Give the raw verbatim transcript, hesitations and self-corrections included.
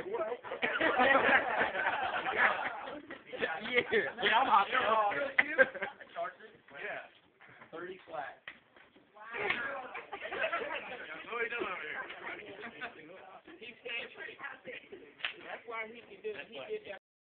like, what? Yeah. Yeah, I'm hot. Yeah. thirty flat. What are you doing over here? He's saying, that's why he did, he did that.